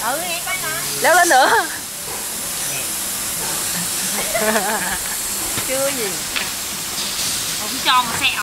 Ừ nghe coi nè. Leo lên nữa. Chưa gì. Không cho mà sẹo.